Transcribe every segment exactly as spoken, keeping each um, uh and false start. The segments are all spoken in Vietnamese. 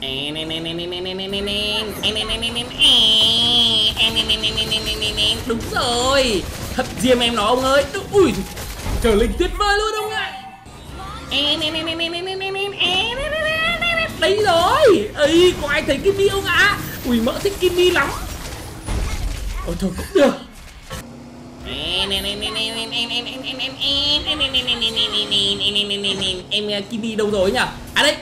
Đúng rồi, thật diêm em nó ông ơi. Ui, trở linh tuyệt vời luôn ông ạ. Đấy rồi. Ây, có ai thấy Kimmy không ạ? Ui, mỡ thích Kimmy lắm. Ôi thôi cũng được. Em Kimmy đâu rồi nhỉ? À đây.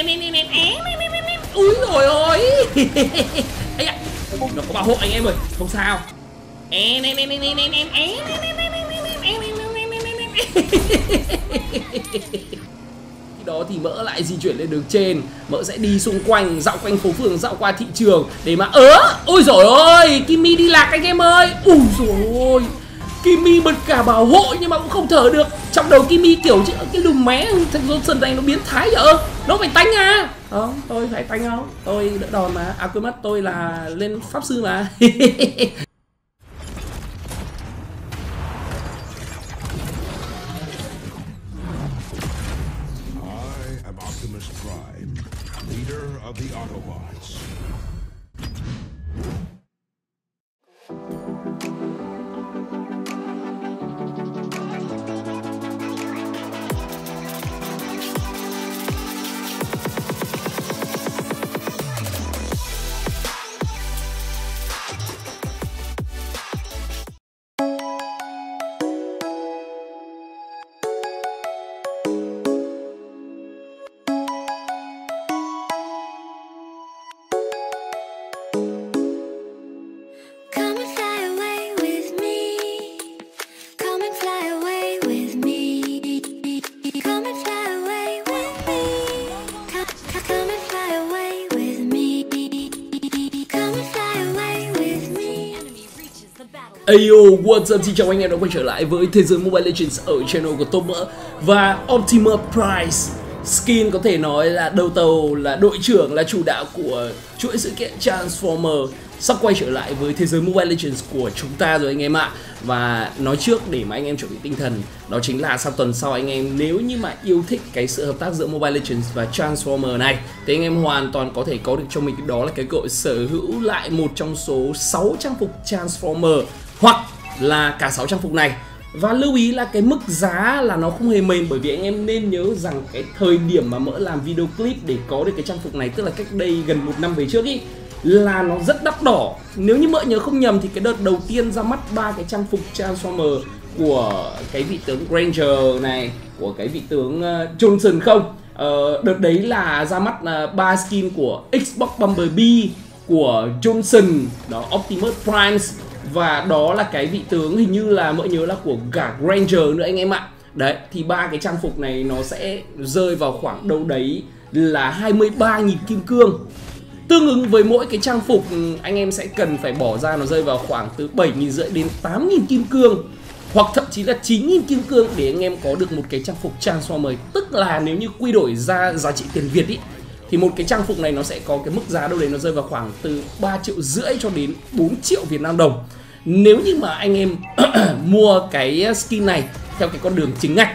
Úi rồi ôi. Ấy à, nó có bảo hộ anh em rồi, không sao. Khi đó thì mỡ lại di chuyển lên đường trên, mỡ sẽ đi xung quanh, dạo quanh phố phường, dạo qua thị trường để mà ớ. Ôi rồi ôi, Kimmy đi lạc anh em ơi. Ui rồi ôi, Kimmy bật cả bảo hộ nhưng mà cũng không thở được. Trong đầu Kimmy kiểu chứ cái lùm mé thằng Johnson này nó biến thái vậy. Nó phải tanh à? Không, tôi phải tanh không? Tôi đỡ đòn mà. À quên mất, tôi là lên pháp sư mà. Optimus Prime, leader of the Autobots. Ayo, what's up, xin chào anh em đã quay trở lại với thế giới Mobile Legends ở channel của Top Mỡ. Và Optimus Prime skin có thể nói là đầu tàu, là đội trưởng, là chủ đạo của chuỗi sự kiện Transformer sắp quay trở lại với thế giới Mobile Legends của chúng ta rồi anh em ạ. Và nói trước để mà anh em chuẩn bị tinh thần, đó chính là sau tuần sau anh em nếu như mà yêu thích cái sự hợp tác giữa Mobile Legends và Transformer này thì anh em hoàn toàn có thể có được cho mình cái đó là cái cơ hội sở hữu lại một trong số sáu trang phục Transformer hoặc là cả sáu trang phục này. Và lưu ý là cái mức giá là nó không hề mềm, bởi vì anh em nên nhớ rằng cái thời điểm mà Mỡ làm video clip để có được cái trang phục này, tức là cách đây gần một năm về trước ý, là nó rất đắt đỏ. Nếu như Mỡ nhớ không nhầm thì cái đợt đầu tiên ra mắt ba cái trang phục Transformer của cái vị tướng Granger này, của cái vị tướng uh, Johnson không, uh, đợt đấy là ra mắt ba uh, skin của Xbox Bumblebee, của Johnson, đó Optimus Prime, và đó là cái vị tướng hình như là Mỡ nhớ là của cả Granger nữa anh em ạ. Đấy, thì ba cái trang phục này nó sẽ rơi vào khoảng đâu đấy là hai mươi ba nghìn kim cương. Tương ứng với mỗi cái trang phục anh em sẽ cần phải bỏ ra nó rơi vào khoảng từ bảy nghìn rưỡi đến tám nghìn kim cương, hoặc thậm chí là chín nghìn kim cương để anh em có được một cái trang phục Transformer. Tức là nếu như quy đổi ra giá trị tiền Việt ý, thì một cái trang phục này nó sẽ có cái mức giá đâu đấy nó rơi vào khoảng từ ba triệu rưỡi cho đến bốn triệu Việt Nam đồng. Nếu như mà anh em mua cái skin này theo cái con đường chính ngạch.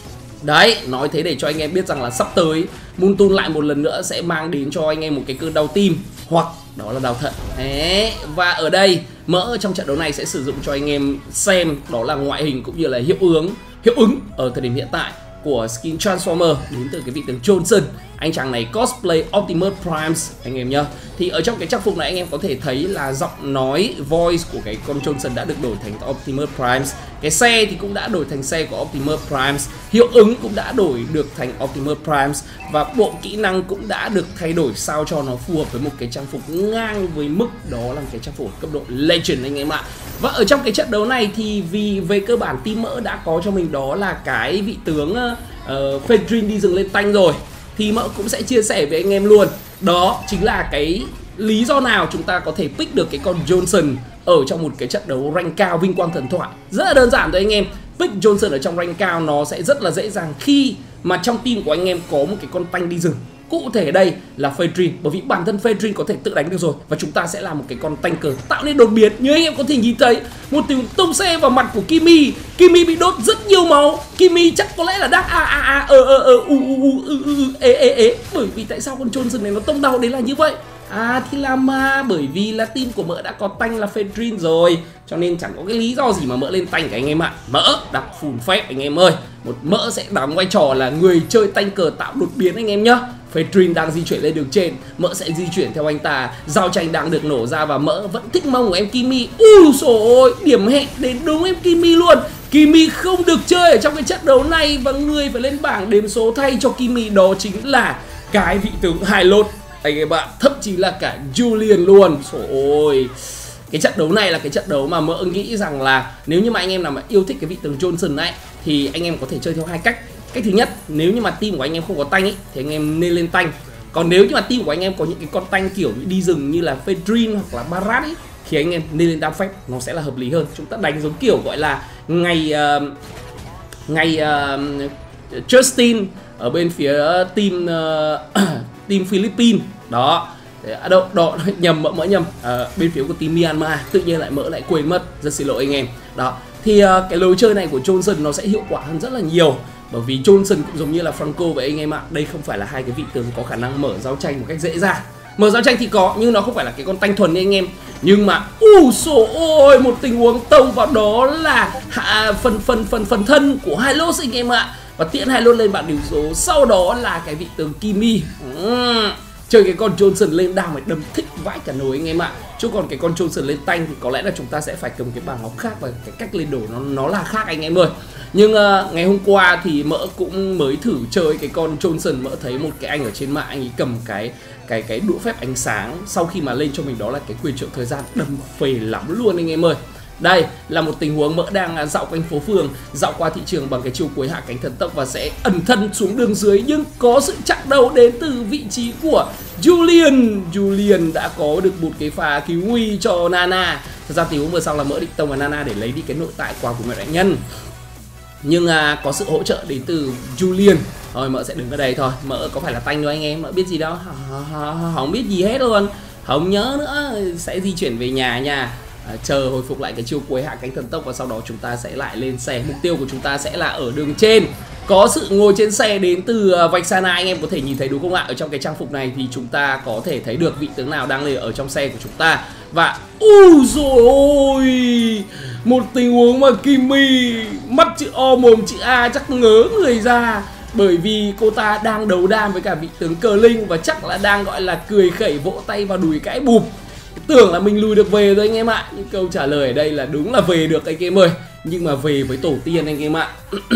Đấy, nói thế để cho anh em biết rằng là sắp tới Moon Tool lại một lần nữa sẽ mang đến cho anh em một cái cơn đau tim, hoặc đó là đau thận. Đấy. Và ở đây Mỡ trong trận đấu này sẽ sử dụng cho anh em xem đó là ngoại hình cũng như là hiệu ứng Hiệu ứng ở thời điểm hiện tại của skin Transformer đến từ cái vị tướng Johnson. Anh chàng này cosplay Optimus Prime anh em nhá. Thì ở trong cái trang phục này anh em có thể thấy là giọng nói voice của cái con Johnson đã được đổi thành Optimus Prime. Cái xe thì cũng đã đổi thành xe của Optimus Prime. Hiệu ứng cũng đã đổi được thành Optimus Prime. Và bộ kỹ năng cũng đã được thay đổi sao cho nó phù hợp với một cái trang phục ngang với mức đó là một cái trang phục cấp độ Legend anh em ạ. Và ở trong cái trận đấu này thì vì về cơ bản team Mỡ đã có cho mình đó là cái vị tướng uh, Fedrin đi rừng lên tanh rồi, thì Mỡ cũng sẽ chia sẻ với anh em luôn. Đó chính là cái lý do nào chúng ta có thể pick được cái con Johnson ở trong một cái trận đấu rank cao vinh quang thần thoại. Rất là đơn giản thôi anh em. Pick Johnson ở trong rank cao nó sẽ rất là dễ dàng khi mà trong team của anh em có một cái con tanh đi rừng. cụ thể đây là Fadrin, bởi vì bản thân Fadrin có thể tự đánh được rồi và chúng ta sẽ làm một cái con tanker tạo nên đột biến. Như anh em có thể nhìn thấy, một tiếng tông xe vào mặt của Kimi. Kimi bị đốt rất nhiều máu. Kimi chắc có lẽ là đang a a a ờ ờ ờ u u u u ê ê ê. Bởi vì tại sao con Johnson này nó tông đau đấy là như vậy? À thì là mà bởi vì là team của mỡ đã có tanh là Fadrin rồi, cho nên chẳng có cái lý do gì mà mỡ lên tanh cả anh em ạ. Mỡ đặt full phép anh em ơi. Một mỡ sẽ đóng vai trò là người chơi tanh cờ tạo đột biến anh em nhá. Fadrin đang di chuyển lên đường trên, mỡ sẽ di chuyển theo anh ta. Giao tranh đang được nổ ra và mỡ vẫn thích mông của em Kimi. Ui dồi ôi, điểm hẹn đến đúng em Kimi luôn. Kimi không được chơi ở trong cái trận đấu này và người phải lên bảng đếm số thay cho Kimi đó chính là cái vị tướng Hylod anh em ạ, thậm chí là cả Julian luôn. Trời ơi, cái trận đấu này là cái trận đấu mà mỡ nghĩ rằng là nếu như mà anh em nào mà yêu thích cái vị tướng Johnson ấy thì anh em có thể chơi theo hai cách. Cách thứ nhất, nếu như mà team của anh em không có tanh ấy thì anh em nên lên tanh. Còn nếu như mà team của anh em có những cái con tanh kiểu như đi rừng như là Fadrin hoặc là Barat ấy thì anh em nên lên đam phép, nó sẽ là hợp lý hơn. Chúng ta đánh giống kiểu gọi là ngày uh, ngày uh, Justin ở bên phía team uh, team Philippines đó. À, đâu, đó, nhầm mỡ mỡ nhầm à, bên phía của team Myanmar tự nhiên lại mỡ lại quên mất, rất xin lỗi anh em. Đó thì uh, cái lối chơi này của Johnson nó sẽ hiệu quả hơn rất là nhiều, bởi vì Johnson cũng giống như là Franco vậy anh em ạ. Đây không phải là hai cái vị tướng có khả năng mở giao tranh một cách dễ dàng. Mở giao tranh thì có nhưng nó không phải là cái con tanh thuần đấy anh em. Nhưng mà ù sổ ôi, một tình huống tông vào đó là hạ, phần phần phần phần thân của Hylod anh em ạ. Và tiện Hylod lên bảng điểm số. Sau đó là cái vị tướng Kimi. uhm. Chơi cái con Johnson lên đam phải đâm thích vãi cả nồi anh em ạ. Chứ còn cái con Johnson lên tanh thì có lẽ là chúng ta sẽ phải cầm cái bảng ngọc khác và cái cách lên đồ nó nó là khác anh em ơi. Nhưng uh, ngày hôm qua thì mỡ cũng mới thử chơi cái con Johnson. Mỡ thấy một cái anh ở trên mạng, anh ấy cầm cái cái cái đũa phép ánh sáng, sau khi mà lên cho mình đó là cái quyền trợ thời gian, đâm phê lắm luôn anh em ơi. Đây là một tình huống mỡ đang dạo quanh phố phường, dạo qua thị trường bằng cái chiêu cuối hạ cánh thần tốc và sẽ ẩn thân xuống đường dưới, nhưng có sự chặn đầu đến từ vị trí của Julian. Julian đã có được một cái pha cứu nguy cho Nana. Thật ra tình huống vừa xong là mỡ định tông vào Nana để lấy đi cái nội tại quà của mẹ đại nhân, nhưng à, có sự hỗ trợ đến từ Julian. Thôi mỡ sẽ đứng ở đây thôi. Mỡ có phải là tanh đâu anh em, mỡ biết gì đâu, không biết gì hết luôn, không nhớ nữa. Sẽ di chuyển về nhà nha. À, chờ hồi phục lại cái chiêu cuối hạ cánh thần tốc và sau đó chúng ta sẽ lại lên xe. Mục tiêu của chúng ta sẽ là ở đường trên. Có sự ngồi trên xe đến từ Vexana, anh em có thể nhìn thấy đúng không ạ? Ở trong cái trang phục này thì chúng ta có thể thấy được vị tướng nào đang lên ở trong xe của chúng ta. Và ui dồi ôi, một tình huống mà Kimi mắt chữ O mồm chữ A chắc ngớ người ra, bởi vì cô ta đang đấu đam với cả vị tướng Cờ Linh và chắc là đang gọi là cười khẩy vỗ tay vào đùi cãi bụp. Tưởng là mình lùi được về rồi anh em ạ. Nhưng câu trả lời ở đây là đúng là về được anh em ơi, nhưng mà về với tổ tiên anh em ạ.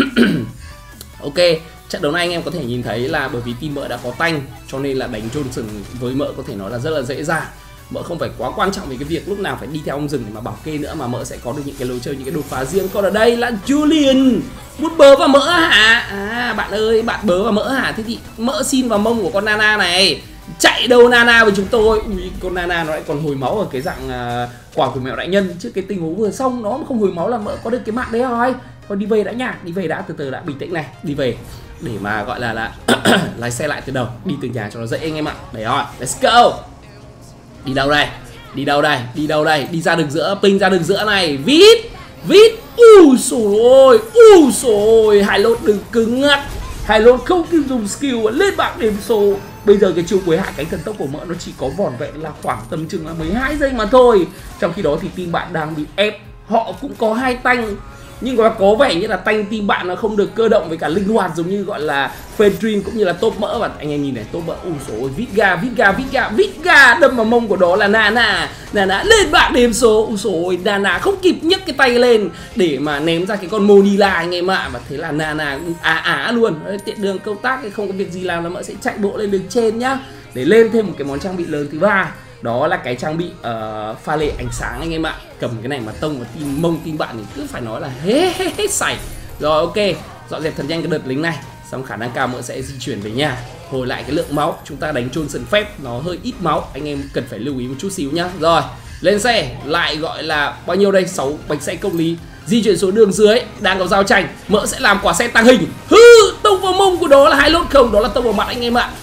Ok, trận đấu này anh em có thể nhìn thấy là bởi vì team mỡ đã có tanh, cho nên là đánh Johnson với mỡ có thể nói là rất là dễ dàng. Mỡ không phải quá quan trọng về cái việc lúc nào phải đi theo ông rừng để mà bảo kê nữa, mà mỡ sẽ có được những cái lối chơi, những cái đột phá riêng. Còn ở đây là Julian bút bớ vào mỡ hả? À bạn ơi, bạn bớ vào mỡ hả? Thế thì mỡ xin vào mông của con Nana này. Chạy đâu Nana với chúng tôi. Ui, con Nana nó lại còn hồi máu ở cái dạng uh, quả của mèo đại nhân. Chứ cái tình huống vừa xong nó mà không hồi máu là mỡ có được cái mạng đấy rồi. Thôi đi về đã nha, đi về đã, từ từ đã, bình tĩnh này. Đi về để mà gọi là là lái xe lại từ đầu, đi từ nhà cho nó dễ anh em ạ. Đấy rồi, let's go. Đi đâu đây? Đi đâu đây? Đi đâu đây? Đi ra đường giữa, ping ra đường giữa này. Vít, vít. Ui xồi ôi, ui xồi ôi. Hylod đừng cứng ngắc. Hylod không kịp dùng skill lên bảng điểm số. Bây giờ cái chiêu cuối hạ cánh thần tốc của mỡ nó chỉ có vỏn vẹn là khoảng tầm chừng là mười hai giây mà thôi. Trong khi đó thì team bạn đang bị ép. Họ cũng có hai tanh, nhưng có có vẻ như là tanh team bạn nó không được cơ động với cả linh hoạt giống như gọi là Fadrin cũng như là top mỡ. Và anh em nhìn này, top mỡ, ui dồi ôi, Vitga, Vitga, Vitga, Vitga đâm vào mông của đó là Nana. Nana lên bảng điểm số, ui dồi ôi, Nana không kịp nhấc cái tay lên để mà ném ra cái con Monila anh em ạ. Và thế là Nana á á luôn. Đấy, tiện đường câu tác không có việc gì làm là mỡ sẽ chạy bộ lên đường trên nhá, để lên thêm một cái món trang bị lớn thứ ba. Đó là cái trang bị uh, pha lê ánh sáng anh em ạ. Cầm cái này mà tông vào team mông team bạn thì cứ phải nói là hết hết hết sảy. Rồi ok, dọn dẹp thật nhanh cái đợt lính này, xong khả năng cao mỡ sẽ di chuyển về nhà, hồi lại cái lượng máu. Chúng ta đánh Johnson phép nó hơi ít máu, anh em cần phải lưu ý một chút xíu nhá. Rồi lên xe, lại gọi là bao nhiêu đây, sáu bánh xe công lý. Di chuyển xuống đường dưới, đang có giao tranh, mỡ sẽ làm quả xe tàng hình. Hư, tông vào mông của đó là Hylod không, đó là tông vào mặt anh em ạ.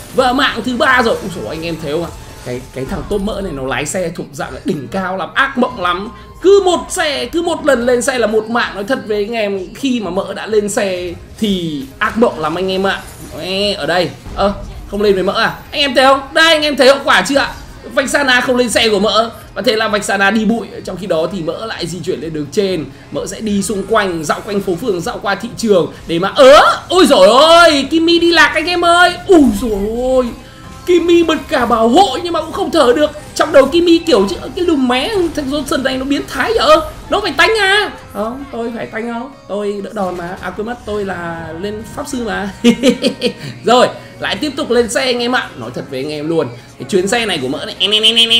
Và mạng thứ ba rồi. Ui dồi, anh em thấy không ạ? Cái cái thằng top mỡ này nó lái xe thuộc dạng là đỉnh cao lắm, ác mộng lắm. Cứ một xe, cứ một lần lên xe là một mạng. Nói thật với anh em, khi mà mỡ đã lên xe thì ác mộng lắm anh em ạ. Ở đây, ơ, à, không lên với mỡ à? Anh em thấy không? Đây, anh em thấy hậu quả chưa ạ? Vexana không lên xe của mỡ, và thế là Vexana đi bụi. Trong khi đó thì mỡ lại di chuyển lên đường trên. Mỡ sẽ đi xung quanh, dạo quanh phố phường, dạo qua thị trường để mà ớ. Ôi dồi ôi, Kimi đi lạc anh em ơi. Ui dồi ôi, Kimi bật cả bảo hộ nhưng mà cũng không thở được. Trong đầu Kimi kiểu chứ cái lùm mé thằng Johnson này nó biến thái vậy. Nó phải tanh à? Không, tôi phải tanh không? Tôi đỡ đòn mà. À quên mất, tôi là lên pháp sư mà. Rồi, lại tiếp tục lên xe anh em ạ. Nói thật với anh em luôn, cái chuyến xe này của mỡ này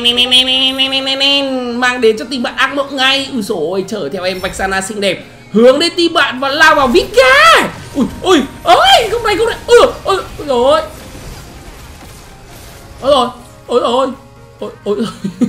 mang đến cho team bạn ác mộng ngay. Ui dồi ôi, chở theo em Vexana xinh đẹp hướng đến team bạn và lao vào Vika. Ui ui ôi, không này không này. Ui ôi rồi. Ôi rồi, ôi rồi, ôi ôi.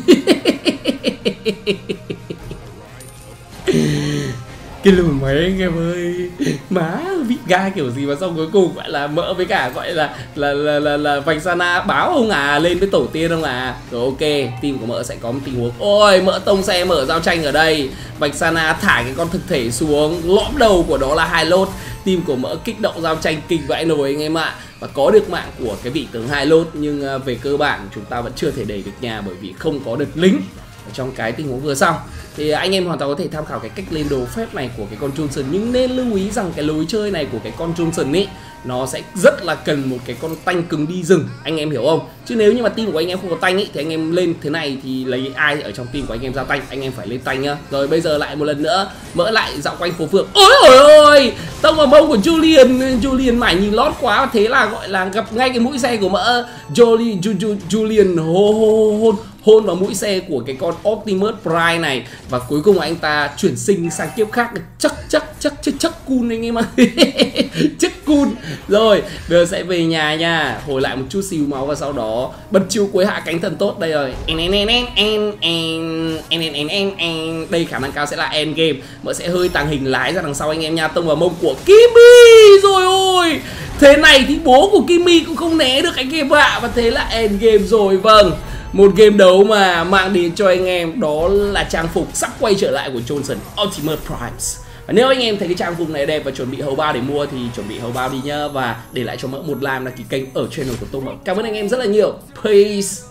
Cái lùm mấy anh em ơi, má bị ga kiểu gì mà xong cuối cùng gọi là mỡ với cả gọi là là là là, là Vexana báo không à, lên với tổ tiên không à. Rồi ok, team của mỡ sẽ có một tình huống. Ôi, mỡ tông xe mở giao tranh ở đây. Vexana thả cái con thực thể xuống, lõm đầu của đó là hai lốt. Team của mỡ kích động giao tranh kinh vãi nồi anh em ạ. Và có được mạng của cái vị tướng hai lốt, nhưng về cơ bản chúng ta vẫn chưa thể đẩy được nhà bởi vì không có được lính ở trong cái tình huống vừa xong. Thì anh em hoàn toàn có thể tham khảo cái cách lên đồ phép này của cái con Johnson, nhưng nên lưu ý rằng cái lối chơi này của cái con Johnson ấy nó sẽ rất là cần một cái con tanh cứng đi rừng, anh em hiểu không? Chứ nếu như mà team của anh em không có tanh ấy thì anh em lên thế này thì lấy ai ở trong team của anh em ra tanh, anh em phải lên tanh nhá. Rồi bây giờ lại một lần nữa mỡ lại dạo quanh phố phường. Ôi ôi ôi, tông vào mông của Julian. Julian mải nhìn lót quá, thế là gọi là gặp ngay cái mũi xe của mỡ. Julian Julian hôn hôn hôn vào mũi xe của cái con Optimus Prime này, và cuối cùng anh ta chuyển sinh sang kiếp khác. Chắc chắc chắc chắc chắc cool anh em ạ. Chắc cool. Rồi bây giờ sẽ về nhà nha, hồi lại một chút xíu máu và sau đó bật chiêu cuối hạ cánh thần tốt. Đây rồi, đây khả năng cao sẽ là end game. Mỡ sẽ hơi tàng hình lái ra đằng sau anh em nha, tông vào mông của Kimi. Rồi ôi, thế này thì bố của Kimi cũng không né được anh em ạ. Và thế là end game rồi. Vâng, một game đấu mà mang đến cho anh em đó là trang phục sắp quay trở lại của Johnson Optimus Prime. Và nếu anh em thấy cái trang phục này đẹp và chuẩn bị hầu bao để mua thì chuẩn bị hầu bao đi nhá. Và để lại cho mỡ một like đăng ký kênh ở channel của tôi. Cảm ơn anh em rất là nhiều. Peace.